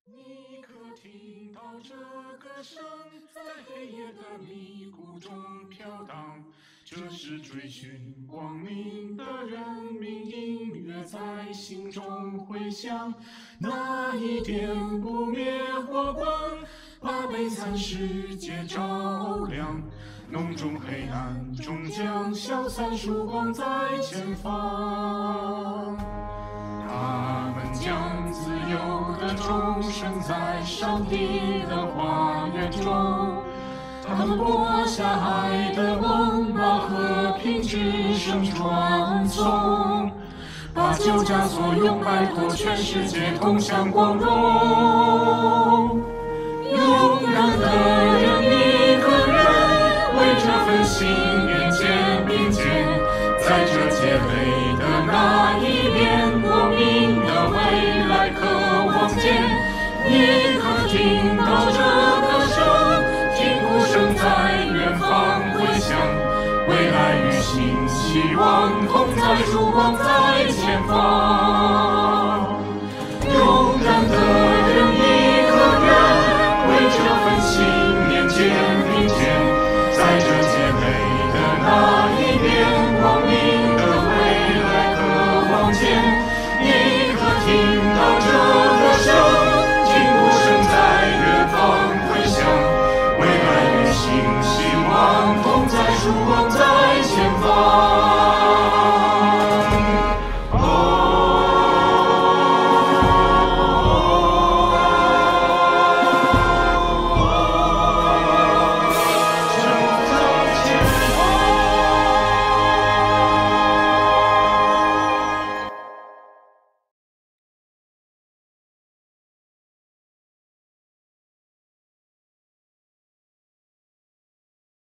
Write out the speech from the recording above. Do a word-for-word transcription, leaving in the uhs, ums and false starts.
你可听到这歌声在黑夜的迷雾中飘荡？这是追寻光明的人民音乐在心中回响。那一点不灭火光，把悲惨世界照亮。浓重黑暗终将消散，曙光在前方。他们将自由的钟声在上帝的花园中，他们播下爱的梦，把和平之声传颂，把旧枷锁用摆脱全世界，同享光荣。勇敢的人一个人，为这份信念肩并肩，在这界北的那一边，光明的未来渴望见。你可听到这歌声，听鼓声在远方回响，未来与新希望同在，曙光在前方。勇敢的人一个人，为这份信念肩并肩，在这界北的那一边，光明的未来渴望见。你可听到这歌声，听鼓声在远方回响，未来与新希望同在，曙光在